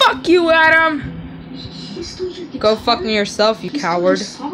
Fuck you, Adam! Go fuck yourself, you coward.